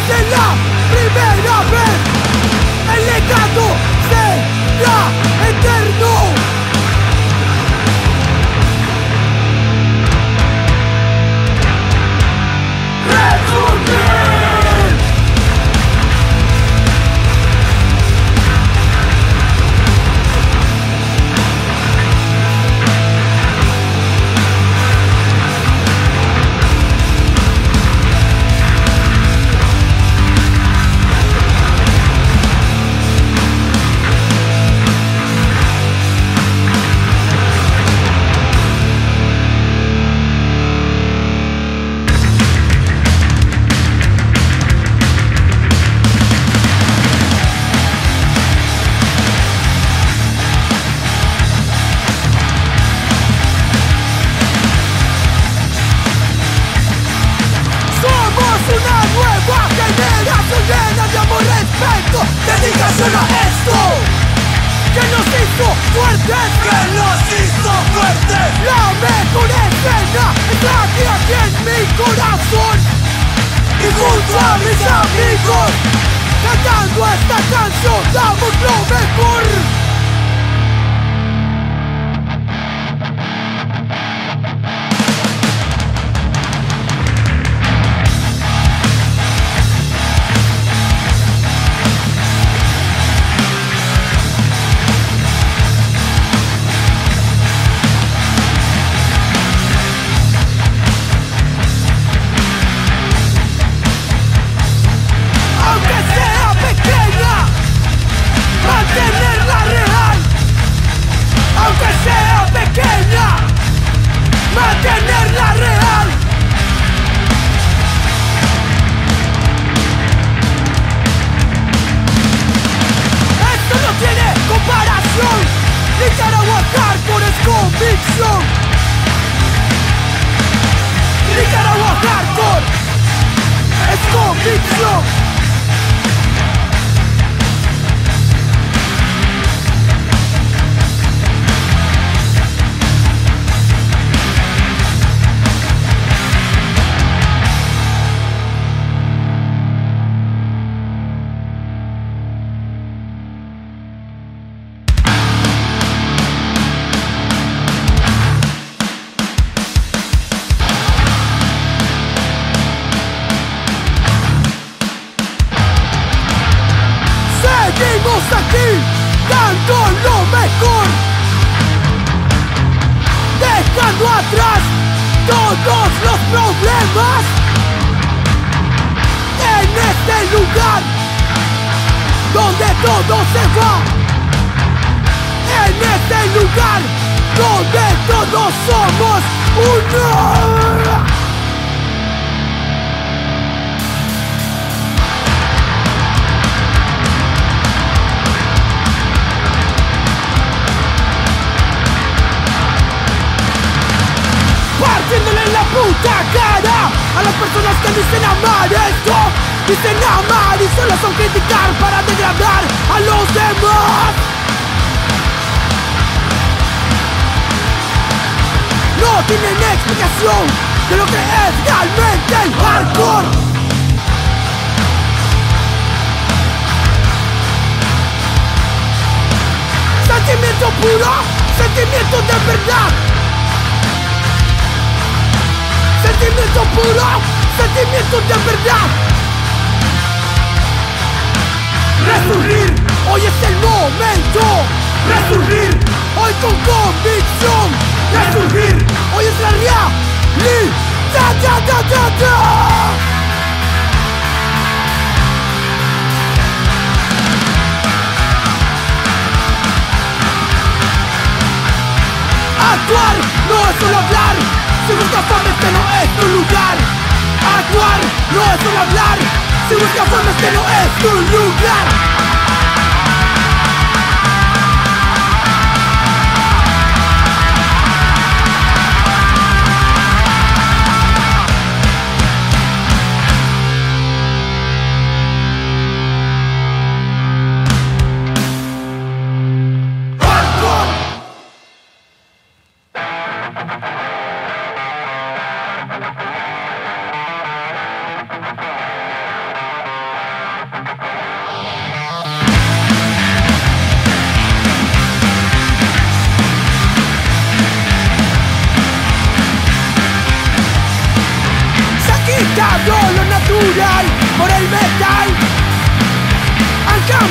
de la primera vez. El legado será eterno. Dedicación a esto que nos hizo fuertes, que nos hizo fuertes. La mejor escena está aquí en mi corazón y junto a mis amigos cantando esta canción damos lo mejor. Mantenerla real. Esto no tiene comparación. Nicaragua Hardcore es convicción. Nicaragua Hardcore es convicción. Seguimos aquí, dando lo mejor, dejando atrás todos los problemas. En este lugar, donde todo se va. En este lugar, donde todos somos uno. Partiéndole la puta cara a las personas que dicen amar esto. Dicen amar y solo son criticar para degradar a los demás. No tienen explicación de lo que es realmente el hardcore. Sentimiento puro, sentimiento de verdad. Sentimiento puro, sentimiento de verdad. Resurgir, hoy es el momento. Resurgir, hoy con convicción. Resurgir, hoy es la realidad. Actuar no es solo hablar. Si buscas forma este no es tu lugar. Actuar no es solo hablar. Si buscas forma este no es tu lugar.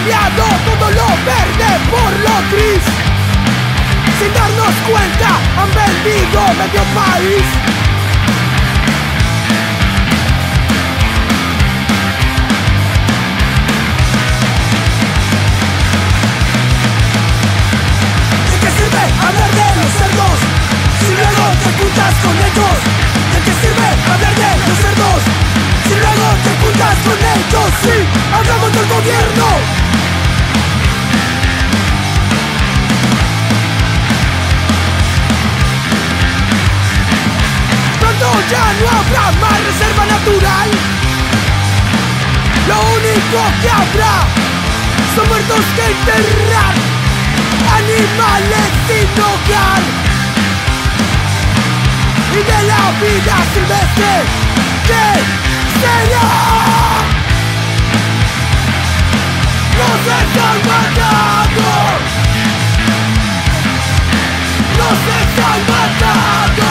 cambiado todo lo verde por lo gris. Sin darnos cuenta han vendido medio país. ¿De qué sirve hablar de los cerdos si luego te juntas con ellos? ¿De qué sirve hablar de los cerdos si luego te juntas con ellos? Sí, hablamos del gobierno. Pronto ya no habrá más reserva natural. Lo único que habrá son muertos que enterrar, animales sin hogar. Y de la vida silvestre, ¿qué será? Nos están matando. Nos están matando.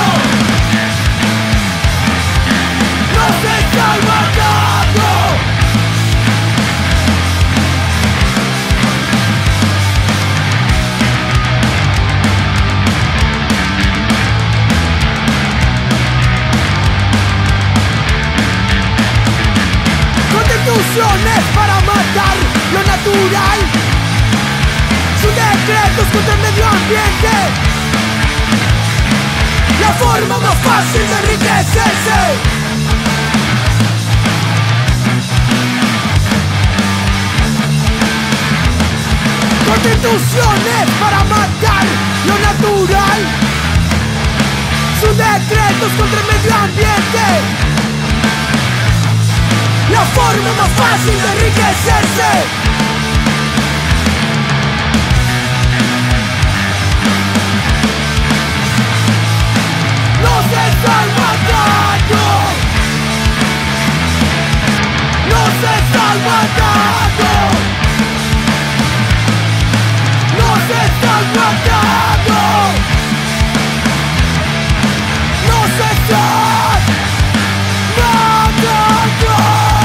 Nos están matando. Constituciones para matar lo natural. Sus decretos contra el medio ambiente. La forma más fácil de enriquecerse. Constituciones para matar lo natural. Sus decretos contra el medio ambiente. La forma más fácil de enriquecerse. Nos están matando. Nos están matando. Nos están matando. Nos están matando.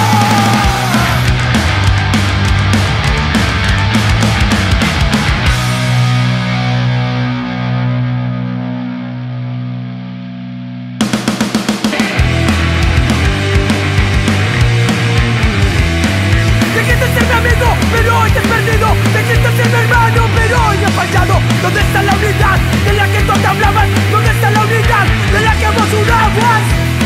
Pero hoy te has perdido. Dijiste ser mi hermano, pero hoy me has fallado. ¿Dónde está la unidad de la que tú te hablabas? ¿Dónde está la unidad de la que vos jurabas?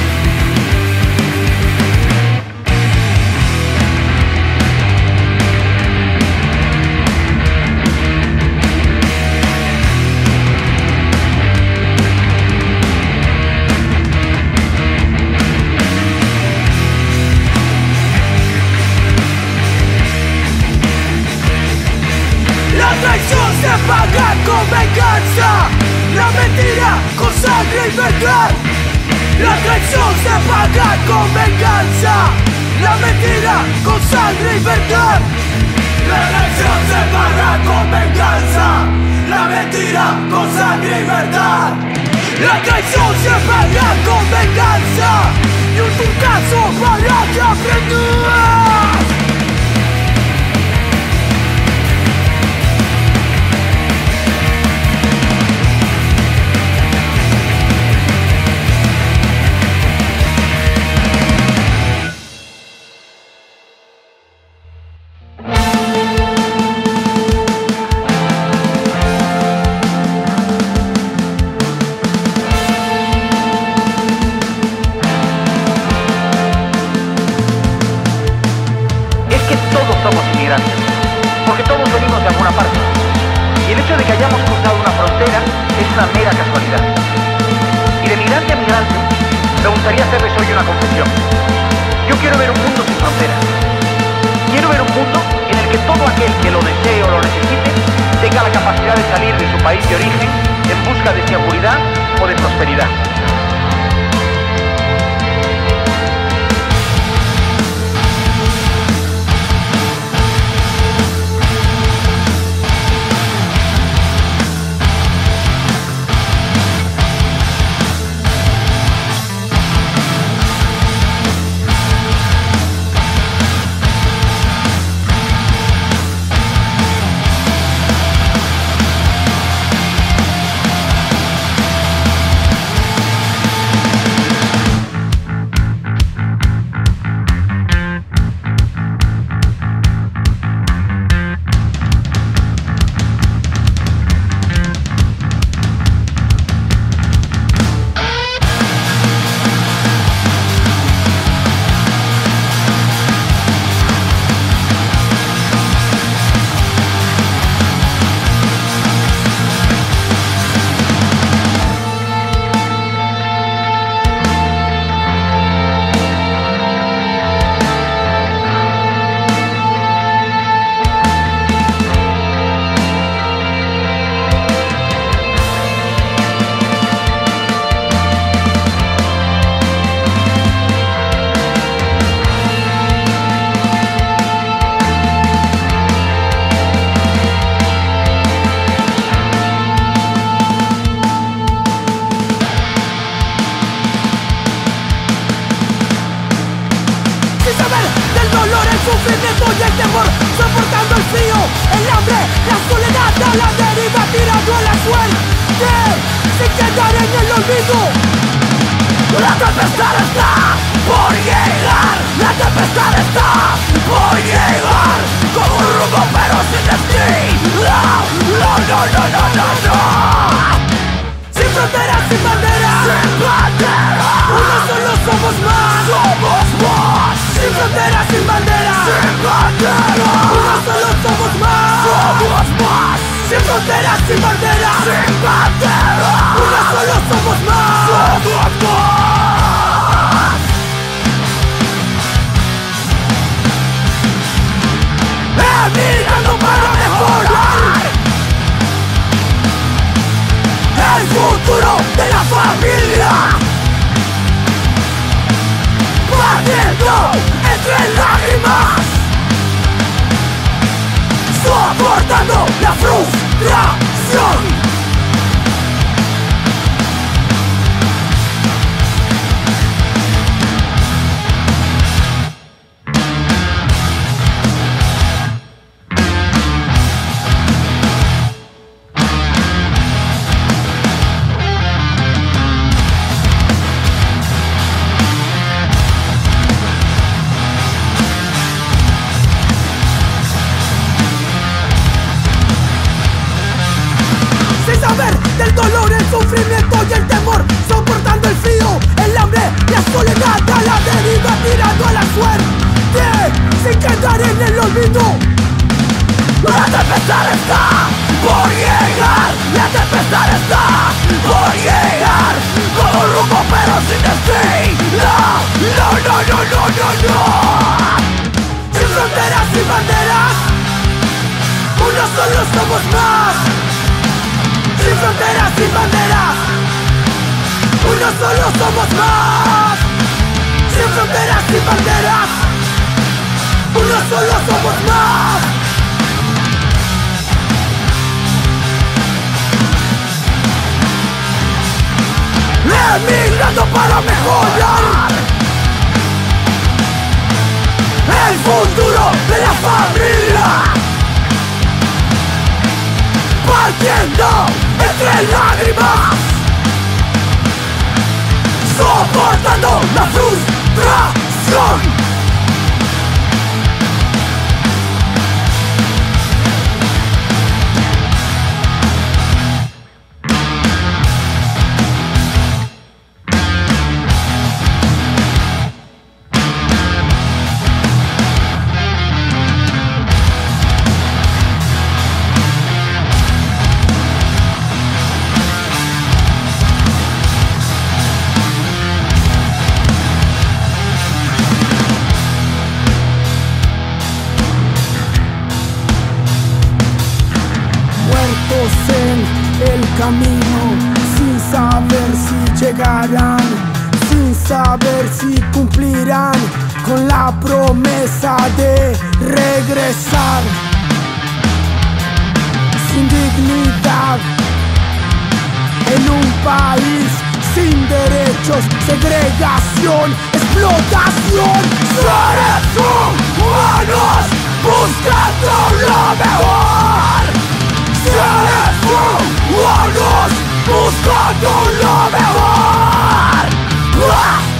La traición se paga con venganza, la mentira con sangre y verdad. La traición se paga con venganza, la mentira con sangre y verdad. La traición se paga con venganza, la mentira con sangre y verdad. La traición se paga con venganza y un turcazo para que aprendas. Porque todos venimos de alguna parte. Y el hecho de que hayamos cruzado una frontera es una mera casualidad. Y de migrante a migrante, me gustaría hacerles hoy una confesión. Yo quiero ver un mundo sin fronteras. Quiero ver un mundo en el que todo aquel que lo desee o lo necesite tenga la capacidad de salir de su país de origen en busca de seguridad o de prosperidad. suerte se quedará en el olvido. La tempestad está por llegar, la tempestad está por llegar, con un rumbo pero sin destino. No. Sin fronteras, sin banderas, uno solo somos más. Sin fronteras, sin banderas, uno solo somos más. Sin fronteras, sin banderas, uno solo somos más. Emigrando para mejorar el futuro de la familia, partiendo entre lágrimas, soportando la frustración. Del dolor, el sufrimiento y el temor, soportando el frío, el hambre, la soledad, a la deriva, tirando a la suerte, sin quedar en el olvido. La tempestad está por llegar, la tempestad está por llegar, con un rumbo pero sin destino. No. Sin fronteras, sin banderas, uno solo somos más. Sin fronteras, sin banderas, uno solo somos más. Sin fronteras, sin banderas, uno solo somos más. Emigrando para mejorar el futuro de la familia, partiendo entre lágrimas, soportando la frustración. En el camino, sin saber si llegarán, sin saber si cumplirán con la promesa de regresar. Sin dignidad, en un país sin derechos, segregación, explotación. Seres humanos buscando lo mejor. Seres humanos buscando lo mejor.